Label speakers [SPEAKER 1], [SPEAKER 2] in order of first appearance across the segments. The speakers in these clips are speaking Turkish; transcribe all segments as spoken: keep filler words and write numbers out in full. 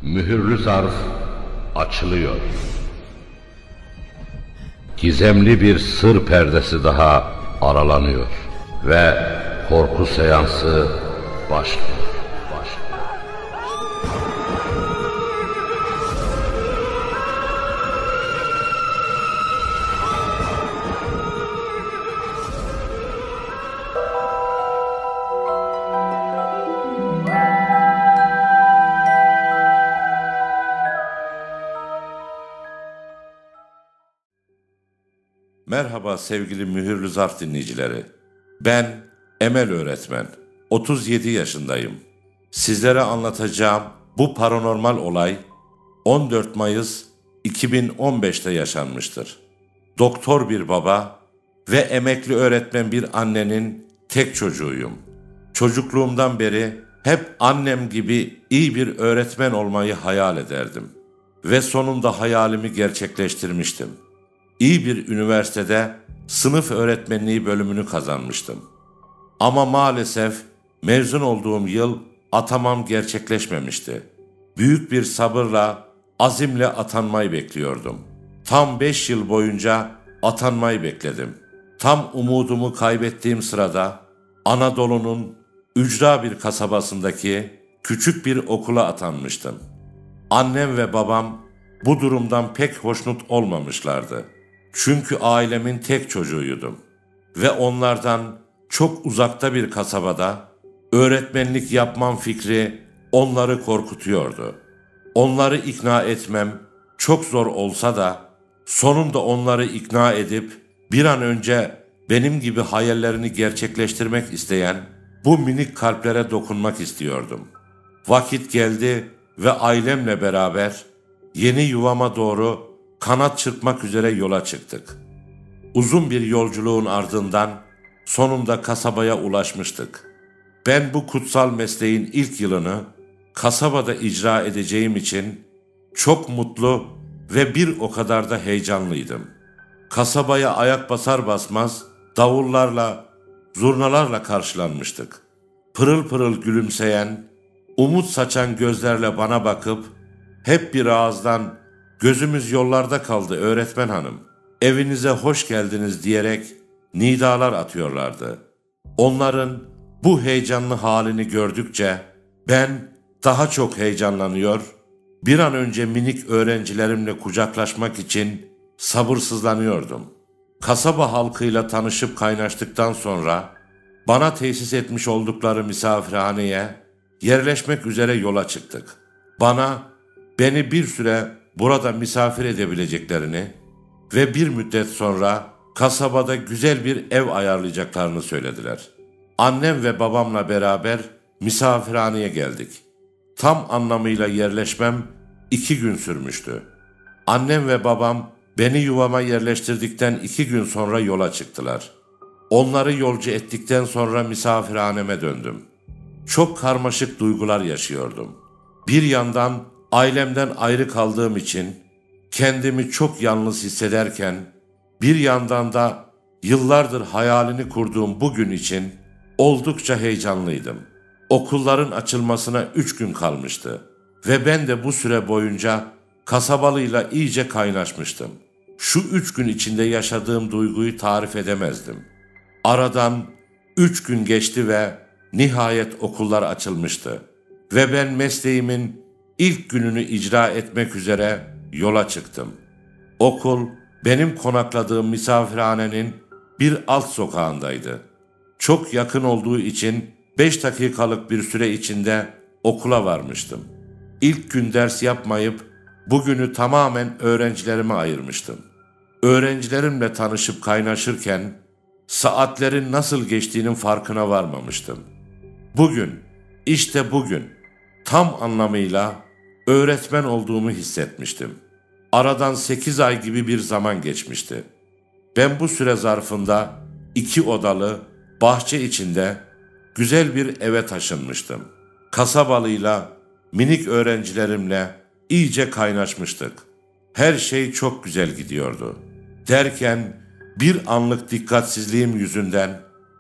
[SPEAKER 1] Mühürlü zarf açılıyor. Gizemli bir sır perdesi daha aralanıyor ve korku seansı başlıyor.
[SPEAKER 2] Merhaba sevgili Mühürlü Zarf dinleyicileri. Ben Emel öğretmen. otuz yedi yaşındayım. Sizlere anlatacağım bu paranormal olay on dört Mayıs iki bin on beşte yaşanmıştır. Doktor bir baba ve emekli öğretmen bir annenin tek çocuğuyum. Çocukluğumdan beri hep annem gibi iyi bir öğretmen olmayı hayal ederdim. Ve sonunda hayalimi gerçekleştirmiştim. İyi bir üniversitede sınıf öğretmenliği bölümünü kazanmıştım. Ama maalesef mezun olduğum yıl atamam gerçekleşmemişti. Büyük bir sabırla, azimle atanmayı bekliyordum. Tam beş yıl boyunca atanmayı bekledim. Tam umudumu kaybettiğim sırada Anadolu'nun ücra bir kasabasındaki küçük bir okula atanmıştım. Annem ve babam bu durumdan pek hoşnut olmamışlardı. Çünkü ailemin tek çocuğuydum ve onlardan çok uzakta bir kasabada öğretmenlik yapmam fikri onları korkutuyordu. Onları ikna etmem çok zor olsa da sonunda onları ikna edip bir an önce benim gibi hayallerini gerçekleştirmek isteyen bu minik kalplere dokunmak istiyordum. Vakit geldi ve ailemle beraber yeni yuvama doğru kanat çırpmak üzere yola çıktık. Uzun bir yolculuğun ardından sonunda kasabaya ulaşmıştık. Ben bu kutsal mesleğin ilk yılını kasabada icra edeceğim için çok mutlu ve bir o kadar da heyecanlıydım. Kasabaya ayak basar basmaz davullarla, zurnalarla karşılanmıştık. Pırıl pırıl gülümseyen, umut saçan gözlerle bana bakıp hep bir ağızdan "Gözümüz yollarda kaldı öğretmen hanım, evinize hoş geldiniz" diyerek nidalar atıyorlardı. Onların bu heyecanlı halini gördükçe ben daha çok heyecanlanıyor, bir an önce minik öğrencilerimle kucaklaşmak için sabırsızlanıyordum. Kasaba halkıyla tanışıp kaynaştıktan sonra bana tesis etmiş oldukları misafirhaneye yerleşmek üzere yola çıktık. Bana, beni bir süre burada misafir edebileceklerini ve bir müddet sonra kasabada güzel bir ev ayarlayacaklarını söylediler. Annem ve babamla beraber misafirhaneye geldik. Tam anlamıyla yerleşmem iki gün sürmüştü. Annem ve babam beni yuvama yerleştirdikten iki gün sonra yola çıktılar. Onları yolcu ettikten sonra misafirhaneme döndüm. Çok karmaşık duygular yaşıyordum. Bir yandan ailemden ayrı kaldığım için kendimi çok yalnız hissederken, bir yandan da yıllardır hayalini kurduğum bugün için oldukça heyecanlıydım. Okulların açılmasına üç gün kalmıştı ve ben de bu süre boyunca kasabalıyla iyice kaynaşmıştım. Şu üç gün içinde yaşadığım duyguyu tarif edemezdim. Aradan üç gün geçti ve nihayet okullar açılmıştı ve ben mesleğimin İlk gününü icra etmek üzere yola çıktım. Okul, benim konakladığım misafirhanenin bir alt sokağındaydı. Çok yakın olduğu için beş dakikalık bir süre içinde okula varmıştım. İlk gün ders yapmayıp bugünü tamamen öğrencilerime ayırmıştım. Öğrencilerimle tanışıp kaynaşırken saatlerin nasıl geçtiğinin farkına varmamıştım. Bugün, işte bugün tam anlamıyla öğretmen olduğumu hissetmiştim. Aradan sekiz ay gibi bir zaman geçmişti. Ben bu süre zarfında iki odalı, bahçe içinde güzel bir eve taşınmıştım. Kasabalıyla, minik öğrencilerimle iyice kaynaşmıştık. Her şey çok güzel gidiyordu. Derken bir anlık dikkatsizliğim yüzünden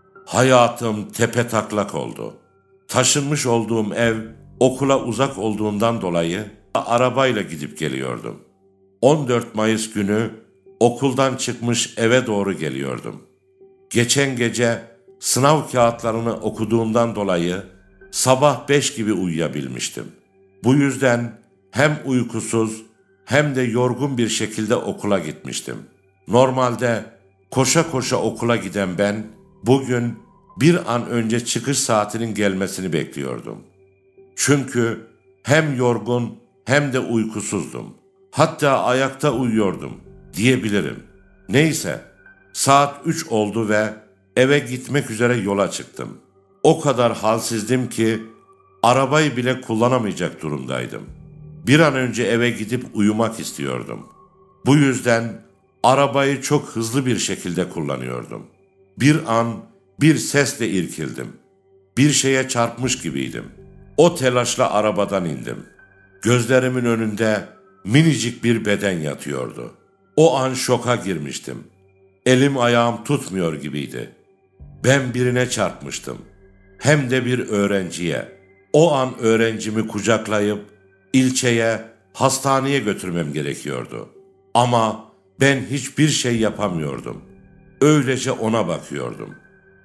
[SPEAKER 2] hayatım tepetaklak oldu. Taşınmış olduğum ev okula uzak olduğundan dolayı arabayla gidip geliyordum. on dört Mayıs günü okuldan çıkmış eve doğru geliyordum. Geçen gece sınav kağıtlarını okuduğumdan dolayı sabah beş gibi uyuyabilmiştim. Bu yüzden hem uykusuz hem de yorgun bir şekilde okula gitmiştim. Normalde koşa koşa okula giden ben bugün bir an önce çıkış saatinin gelmesini bekliyordum. Çünkü hem yorgun hem de uykusuzdum. Hatta ayakta uyuyordum diyebilirim. Neyse, saat üç oldu ve eve gitmek üzere yola çıktım. O kadar halsizdim ki arabayı bile kullanamayacak durumdaydım. Bir an önce eve gidip uyumak istiyordum. Bu yüzden arabayı çok hızlı bir şekilde kullanıyordum. Bir an bir sesle irkildim. Bir şeye çarpmış gibiydim. O telaşla arabadan indim. Gözlerimin önünde minicik bir beden yatıyordu. O an şoka girmiştim. Elim ayağım tutmuyor gibiydi. Ben birine çarpmıştım. Hem de bir öğrenciye. O an öğrencimi kucaklayıp ilçeye, hastaneye götürmem gerekiyordu. Ama ben hiçbir şey yapamıyordum. Öylece ona bakıyordum.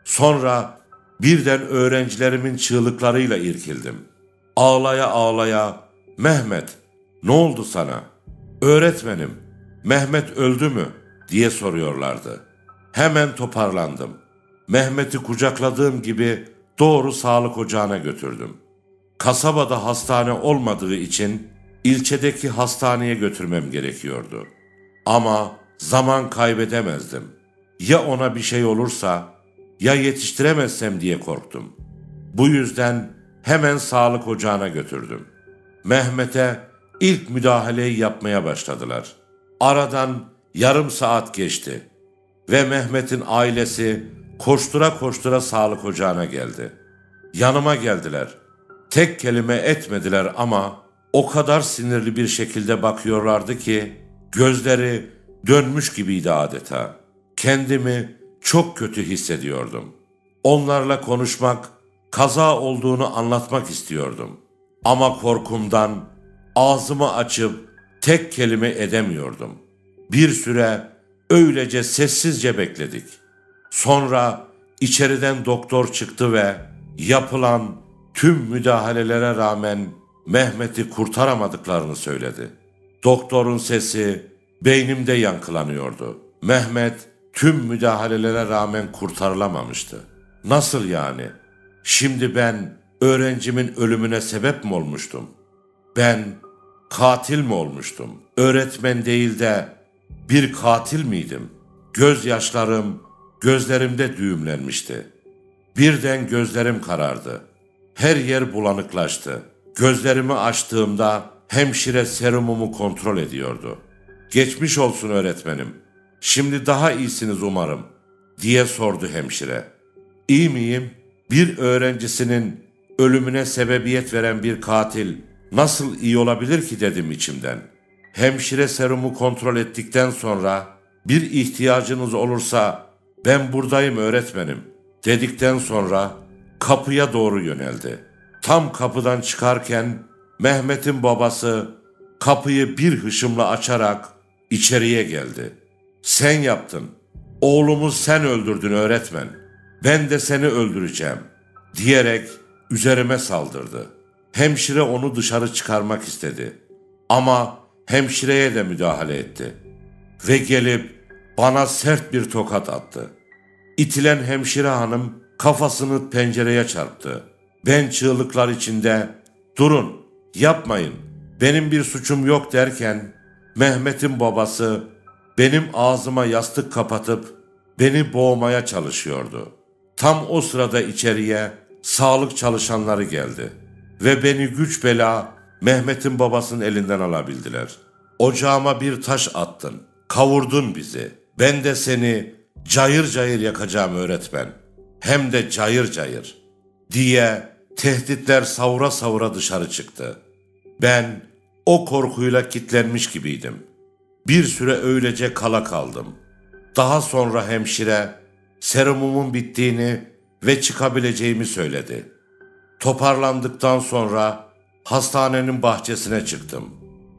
[SPEAKER 2] Sonra birden öğrencilerimin çığlıklarıyla irkildim. Ağlaya ağlaya, "Mehmet, ne oldu sana? Öğretmenim, Mehmet öldü mü?" diye soruyorlardı. Hemen toparlandım. Mehmet'i kucakladığım gibi doğru sağlık ocağına götürdüm. Kasabada hastane olmadığı için ilçedeki hastaneye götürmem gerekiyordu. Ama zaman kaybedemezdim. Ya ona bir şey olursa, ya yetiştiremezsem diye korktum. Bu yüzden hemen sağlık ocağına götürdüm. Mehmet'e ilk müdahaleyi yapmaya başladılar. Aradan yarım saat geçti ve Mehmet'in ailesi koştura koştura sağlık ocağına geldi. Yanıma geldiler. Tek kelime etmediler ama o kadar sinirli bir şekilde bakıyorlardı ki gözleri dönmüş gibiydi adeta. Kendimi çok kötü hissediyordum. Onlarla konuşmak, kaza olduğunu anlatmak istiyordum. Ama korkumdan ağzımı açıp tek kelime edemiyordum. Bir süre öylece sessizce bekledik. Sonra içeriden doktor çıktı ve yapılan tüm müdahalelere rağmen Mehmet'i kurtaramadıklarını söyledi. Doktorun sesi beynimde yankılanıyordu. Mehmet tüm müdahalelere rağmen kurtarılamamıştı. Nasıl yani? Şimdi ben öğrencimin ölümüne sebep mi olmuştum? Ben katil mi olmuştum? Öğretmen değil de bir katil miydim? Gözyaşlarım gözlerimde düğümlenmişti. Birden gözlerim karardı. Her yer bulanıklaştı. Gözlerimi açtığımda hemşire serumumu kontrol ediyordu. "Geçmiş olsun öğretmenim. Şimdi daha iyisiniz umarım," diye sordu hemşire. "İyi miyim? Bir öğrencisinin ölümüne sebebiyet veren bir katil nasıl iyi olabilir ki?" dedim içimden. Hemşire serumu kontrol ettikten sonra "Bir ihtiyacınız olursa ben buradayım öğretmenim," dedikten sonra kapıya doğru yöneldi. Tam kapıdan çıkarken Mehmet'in babası kapıyı bir hışımla açarak içeriye geldi. "Sen yaptın. Oğlumu sen öldürdün öğretmen. Ben de seni öldüreceğim," diyerek üzerime saldırdı. Hemşire onu dışarı çıkarmak istedi. Ama hemşireye de müdahale etti. Ve gelip bana sert bir tokat attı. İtilen hemşire hanım kafasını pencereye çarptı. Ben çığlıklar içinde "Durun, yapmayın, benim bir suçum yok," derken Mehmet'in babası benim ağzıma yastık kapatıp beni boğmaya çalışıyordu. Tam o sırada içeriye sağlık çalışanları geldi ve beni güç bela Mehmet'in babasının elinden alabildiler. "Ocağıma bir taş attın, kavurdun bizi. Ben de seni cayır cayır yakacağım öğretmen. Hem de cayır cayır," diye tehditler savura savura dışarı çıktı. Ben o korkuyla kilitlenmiş gibiydim. Bir süre öylece kala kaldım. Daha sonra hemşire serumumun bittiğini ve çıkabileceğimi söyledi. Toparlandıktan sonra hastanenin bahçesine çıktım.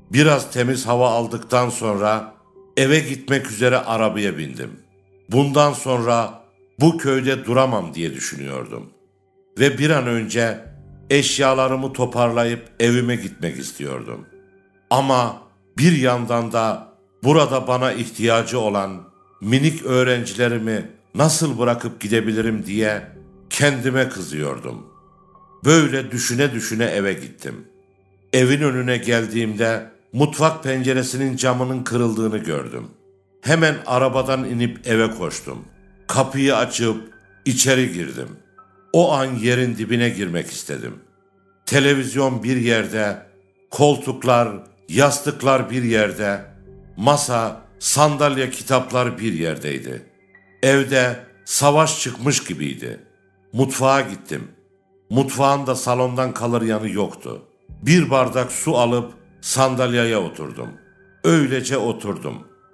[SPEAKER 2] Biraz temiz hava aldıktan sonra eve gitmek üzere arabaya bindim. Bundan sonra bu köyde duramam diye düşünüyordum. Ve bir an önce eşyalarımı toparlayıp evime gitmek istiyordum. Ama bir yandan da burada bana ihtiyacı olan minik öğrencilerimi nasıl bırakıp gidebilirim diye kendime kızıyordum. Böyle düşüne düşüne eve gittim. Evin önüne geldiğimde mutfak penceresinin camının kırıldığını gördüm. Hemen arabadan inip eve koştum. Kapıyı açıp içeri girdim. O an yerin dibine girmek istedim. Televizyon bir yerde, koltuklar, yastıklar bir yerde, masa, sandalye, kitaplar bir yerdeydi. Evde savaş çıkmış gibiydi. Mutfağa gittim. Mutfağın da salondan kalır yanı yoktu. Bir bardak su alıp sandalyeye oturdum. Öylece oturdum.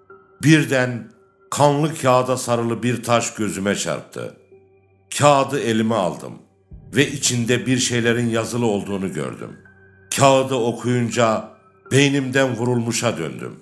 [SPEAKER 2] Birden kanlı kağıda sarılı bir taş gözüme çarptı. Kağıdı elime aldım ve içinde bir şeylerin yazılı olduğunu gördüm. Kağıdı okuyunca beynimden vurulmuşa döndüm.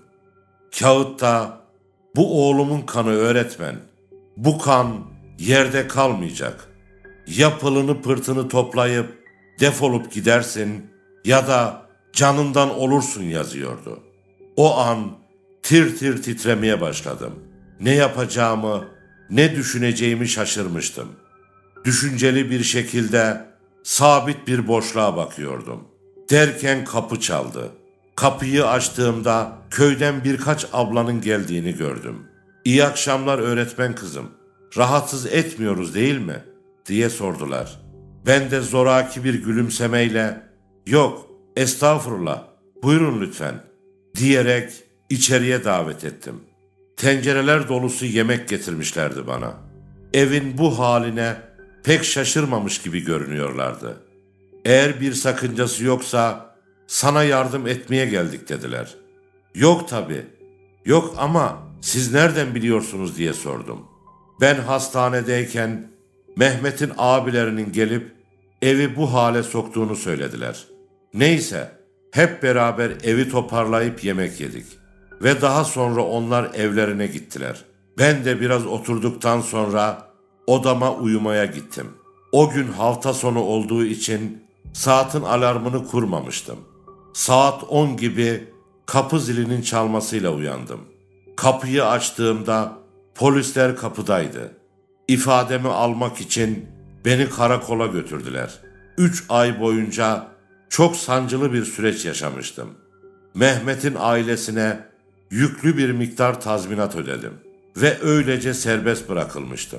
[SPEAKER 2] Kağıtta bu oğlumun kanı öğretmen. Bu kan yerde kalmayacak. Ya pılını pırtını toplayıp defolup gidersin ya da canından olursun yazıyordu. O an tir tir titremeye başladım. Ne yapacağımı, ne düşüneceğimi şaşırmıştım. Düşünceli bir şekilde sabit bir boşluğa bakıyordum. Derken kapı çaldı. Kapıyı açtığımda köyden birkaç ablanın geldiğini gördüm. "İyi akşamlar öğretmen kızım. Rahatsız etmiyoruz değil mi?" diye sordular. Ben de zoraki bir gülümsemeyle "Yok, estağfurullah, buyurun lütfen" diyerek içeriye davet ettim. Tencereler dolusu yemek getirmişlerdi bana. Evin bu haline pek şaşırmamış gibi görünüyorlardı. "Eğer bir sakıncası yoksa sana yardım etmeye geldik" dediler. "Yok tabii, yok ama siz nereden biliyorsunuz?" diye sordum. Ben hastanedeyken Mehmet'in abilerinin gelip evi bu hale soktuğunu söylediler. Neyse, hep beraber evi toparlayıp yemek yedik. Ve daha sonra onlar evlerine gittiler. Ben de biraz oturduktan sonra odama uyumaya gittim. O gün hafta sonu olduğu için saatin alarmını kurmamıştım. Saat on gibi kapı zilinin çalmasıyla uyandım. Kapıyı açtığımda polisler kapıdaydı. İfademi almak için beni karakola götürdüler. Üç ay boyunca çok sancılı bir süreç yaşamıştım. Mehmet'in ailesine yüklü bir miktar tazminat ödedim ve öylece serbest bırakılmıştım.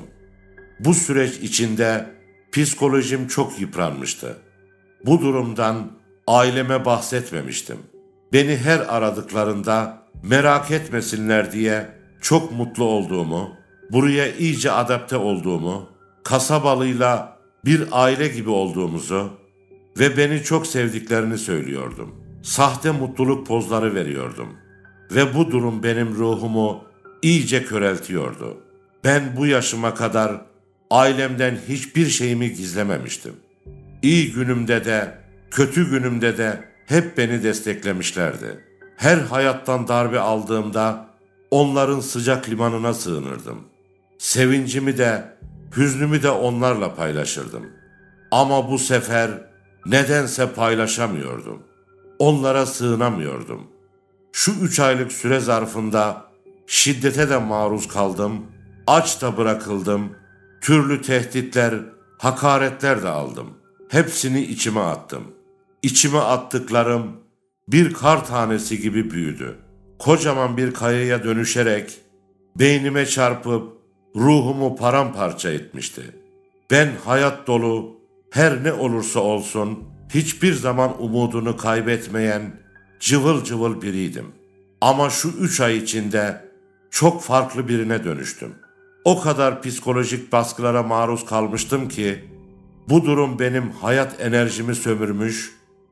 [SPEAKER 2] Bu süreç içinde psikolojim çok yıpranmıştı. Bu durumdan aileme bahsetmemiştim. Beni her aradıklarında merak etmesinler diye çok mutlu olduğumu, buraya iyice adapte olduğumu, kasabalıyla bir aile gibi olduğumuzu ve beni çok sevdiklerini söylüyordum. Sahte mutluluk pozları veriyordum. Ve bu durum benim ruhumu iyice köreltiyordu. Ben bu yaşıma kadar ailemden hiçbir şeyimi gizlememiştim. İyi günümde de, kötü günümde de hep beni desteklemişlerdi. Her hayattan darbe aldığımda onların sıcak limanına sığınırdım. Sevincimi de, hüznümü de onlarla paylaşırdım. Ama bu sefer nedense paylaşamıyordum. Onlara sığınamıyordum. Şu üç aylık süre zarfında şiddete de maruz kaldım, aç da bırakıldım, türlü tehditler, hakaretler de aldım. Hepsini içime attım. İçime attıklarım bir kar tanesi gibi büyüdü. Kocaman bir kayaya dönüşerek beynime çarpıp ruhumu paramparça etmişti. Ben hayat dolu, her ne olursa olsun hiçbir zaman umudunu kaybetmeyen cıvıl cıvıl biriydim. Ama şu üç ay içinde çok farklı birine dönüştüm. O kadar psikolojik baskılara maruz kalmıştım ki bu durum benim hayat enerjimi sömürmüş,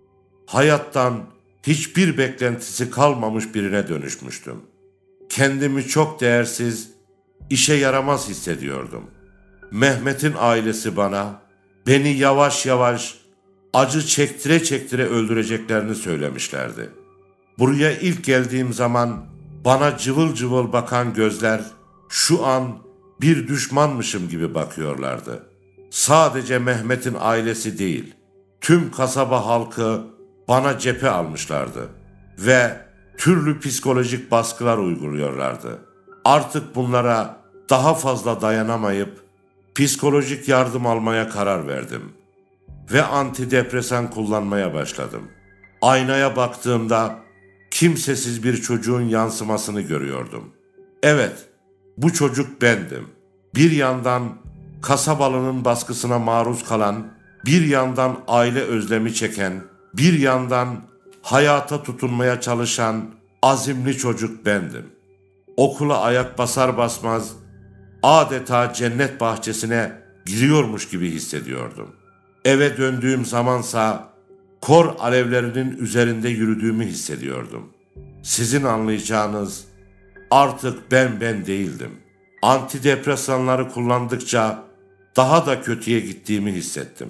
[SPEAKER 2] hayattan hiçbir beklentisi kalmamış birine dönüşmüştüm. Kendimi çok değersiz, işe yaramaz hissediyordum. Mehmet'in ailesi bana, beni yavaş yavaş acı çektire çektire öldüreceklerini söylemişlerdi. Buraya ilk geldiğim zaman bana cıvıl cıvıl bakan gözler şu an bir düşmanmışım gibi bakıyorlardı. Sadece Mehmet'in ailesi değil, tüm kasaba halkı bana cephe almışlardı ve türlü psikolojik baskılar uyguluyorlardı. Artık bunlara daha fazla dayanamayıp psikolojik yardım almaya karar verdim ve antidepresan kullanmaya başladım. Aynaya baktığımda kimsesiz bir çocuğun yansımasını görüyordum. Evet, bu çocuk bendim. Bir yandan kasabalının baskısına maruz kalan, bir yandan aile özlemi çeken, bir yandan hayata tutunmaya çalışan azimli çocuk bendim. Okula ayak basar basmaz adeta cennet bahçesine giriyormuş gibi hissediyordum. Eve döndüğüm zamansa kor alevlerinin üzerinde yürüdüğümü hissediyordum. Sizin anlayacağınız artık ben ben değildim. Antidepresanları kullandıkça daha da kötüye gittiğimi hissettim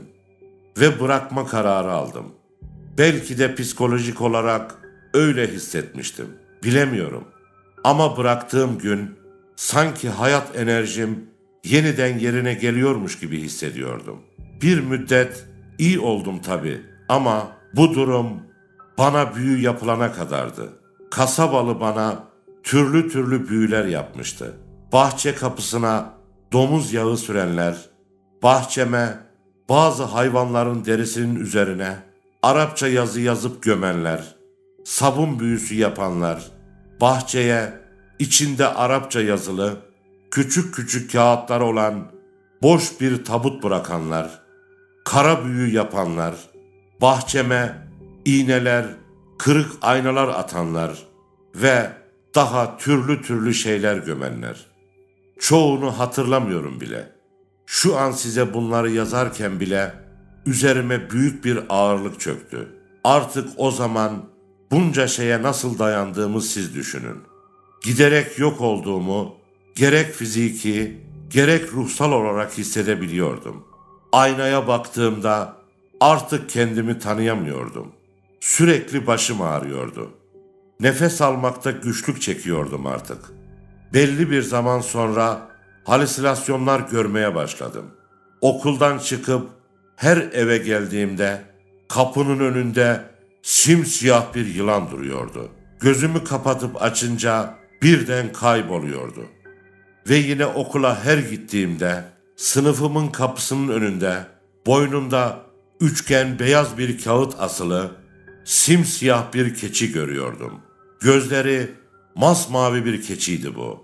[SPEAKER 2] ve bırakma kararı aldım. Belki de psikolojik olarak öyle hissetmiştim. Bilemiyorum. Ama bıraktığım gün sanki hayat enerjim yeniden yerine geliyormuş gibi hissediyordum. Bir müddet iyi oldum tabii ama bu durum bana büyü yapılana kadardı. Kasabalı bana türlü türlü büyüler yapmıştı. Bahçe kapısına domuz yağı sürenler, bahçeme bazı hayvanların derisinin üzerine Arapça yazı yazıp gömenler, sabun büyüsü yapanlar, bahçeye içinde Arapça yazılı küçük küçük kağıtlar olan boş bir tabut bırakanlar, kara büyü yapanlar, bahçeme iğneler, kırık aynalar atanlar ve daha türlü türlü şeyler gömenler. Çoğunu hatırlamıyorum bile. Şu an size bunları yazarken bile üzerime büyük bir ağırlık çöktü. Artık o zaman bunca şeye nasıl dayandığımı siz düşünün. Giderek yok olduğumu gerek fiziki gerek ruhsal olarak hissedebiliyordum. Aynaya baktığımda artık kendimi tanıyamıyordum. Sürekli başım ağrıyordu. Nefes almakta güçlük çekiyordum artık. Belli bir zaman sonra halüsinasyonlar görmeye başladım. Okuldan çıkıp her eve geldiğimde kapının önünde simsiyah bir yılan duruyordu. Gözümü kapatıp açınca birden kayboluyordu. Ve yine okula her gittiğimde sınıfımın kapısının önünde boynumda üçgen beyaz bir kağıt asılı simsiyah bir keçi görüyordum. Gözleri masmavi bir keçiydi bu.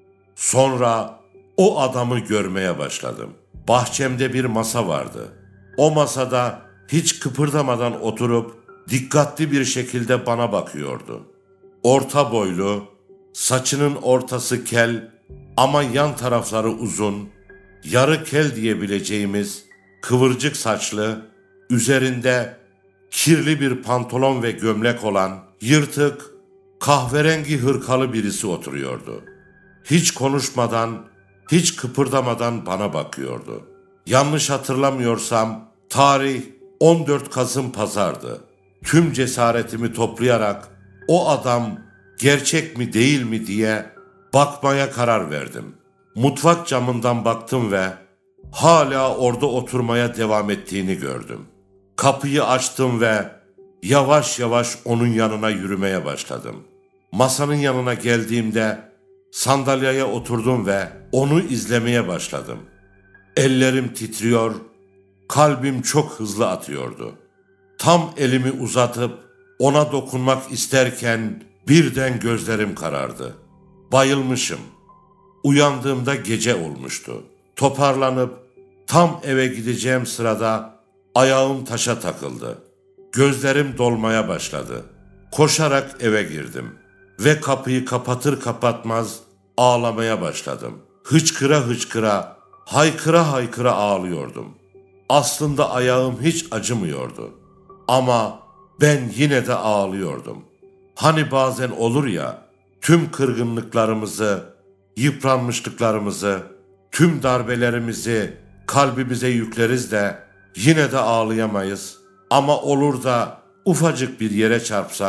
[SPEAKER 2] Sonra o adamı görmeye başladım. Bahçemde bir masa vardı. O masada hiç kıpırdamadan oturup dikkatli bir şekilde bana bakıyordu. Orta boylu, saçının ortası kel ama yan tarafları uzun, yarı kel diyebileceğimiz kıvırcık saçlı, üzerinde kirli bir pantolon ve gömlek olan yırtık, kahverengi hırkalı birisi oturuyordu. Hiç konuşmadan, hiç kıpırdamadan bana bakıyordu. Yanlış hatırlamıyorsam tarih on dört Kasım pazardı. Tüm cesaretimi toplayarak o adam gerçek mi değil mi diye bakmaya karar verdim. Mutfak camından baktım ve hala orada oturmaya devam ettiğini gördüm. Kapıyı açtım ve yavaş yavaş onun yanına yürümeye başladım. Masanın yanına geldiğimde sandalyeye oturdum ve onu izlemeye başladım. Ellerim titriyor, kalbim çok hızlı atıyordu. Tam elimi uzatıp ona dokunmak isterken birden gözlerim karardı. Bayılmışım. Uyandığımda gece olmuştu. Toparlanıp tam eve gideceğim sırada ayağım taşa takıldı. Gözlerim dolmaya başladı. Koşarak eve girdim ve kapıyı kapatır kapatmaz ağlamaya başladım. Hıçkıra hıçkıra, haykıra haykıra ağlıyordum. Aslında ayağım hiç acımıyordu. Ama ben yine de ağlıyordum. Hani bazen olur ya, tüm kırgınlıklarımızı, yıpranmışlıklarımızı, tüm darbelerimizi kalbimize yükleriz de yine de ağlayamayız. Ama olur da ufacık bir yere çarpsak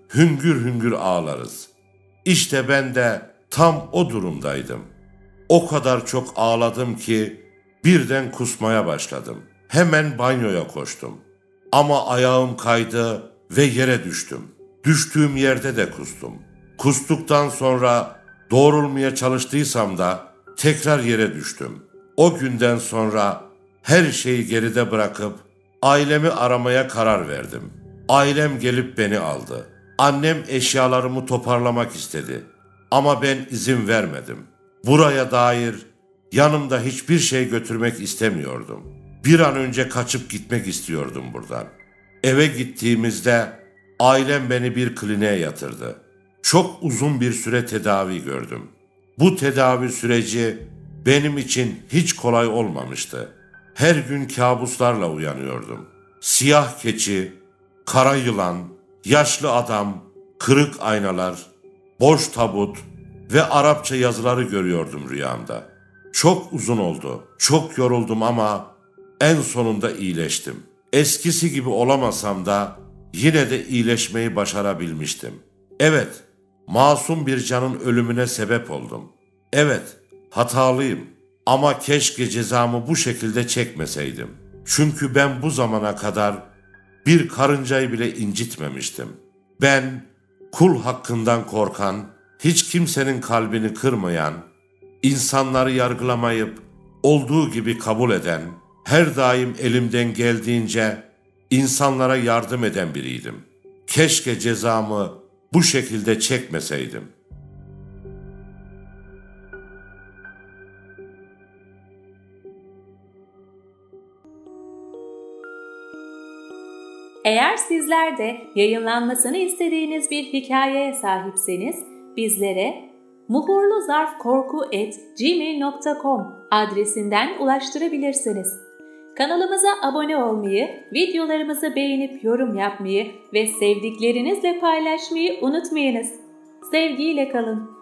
[SPEAKER 2] hüngür hüngür ağlarız. İşte ben de tam o durumdaydım. O kadar çok ağladım ki birden kusmaya başladım. Hemen banyoya koştum. Ama ayağım kaydı ve yere düştüm. Düştüğüm yerde de kustum. Kustuktan sonra doğrulmaya çalıştıysam da tekrar yere düştüm. O günden sonra her şeyi geride bırakıp ailemi aramaya karar verdim. Ailem gelip beni aldı. Annem eşyalarımı toparlamak istedi. Ama ben izin vermedim. Buraya dair yanımda hiçbir şey götürmek istemiyordum. Bir an önce kaçıp gitmek istiyordum buradan. Eve gittiğimizde ailem beni bir kliniğe yatırdı. Çok uzun bir süre tedavi gördüm. Bu tedavi süreci benim için hiç kolay olmamıştı. Her gün kabuslarla uyanıyordum. Siyah keçi, kara yılan, yaşlı adam, kırık aynalar, boş tabut ve Arapça yazıları görüyordum rüyamda. Çok uzun oldu, çok yoruldum ama en sonunda iyileştim. Eskisi gibi olamasam da yine de iyileşmeyi başarabilmiştim. Evet, masum bir canın ölümüne sebep oldum. Evet, hatalıyım ama keşke cezamı bu şekilde çekmeseydim. Çünkü ben bu zamana kadar bir karıncayı bile incitmemiştim. Ben kul hakkından korkan, hiç kimsenin kalbini kırmayan, insanları yargılamayıp olduğu gibi kabul eden, her daim elimden geldiğince insanlara yardım eden biriydim. Keşke cezamı bu şekilde çekmeseydim.
[SPEAKER 3] Eğer sizler de yayınlanmasını istediğiniz bir hikayeye sahipseniz bizlere muhurluzarfkorku at gmail nokta com adresinden ulaştırabilirsiniz. Kanalımıza abone olmayı, videolarımızı beğenip yorum yapmayı ve sevdiklerinizle paylaşmayı unutmayınız. Sevgiyle kalın.